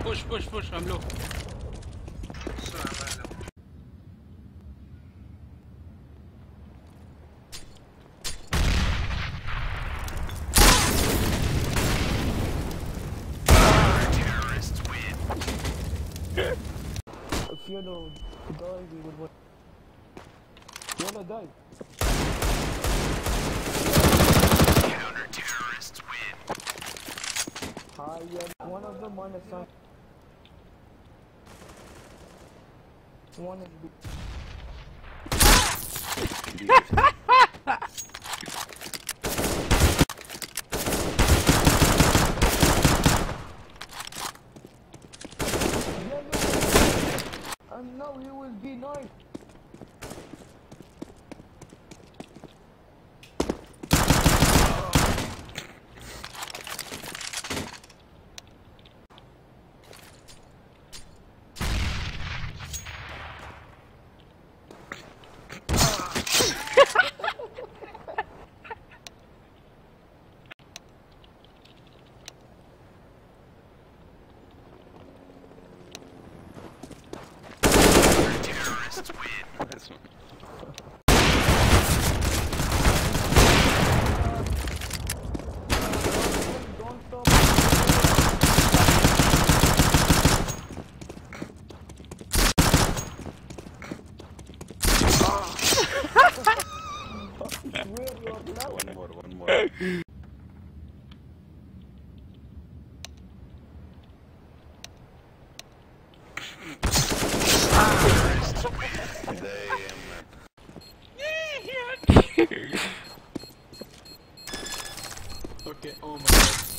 push, I'm low. Terrorists win. If you don't die, we would win. Yellow die. Counter-terrorists win. Hi, yeah. One of them minus sign. One is B. And now he will be nice. Terrorists win. Don't stop. One more. Okay, oh my god.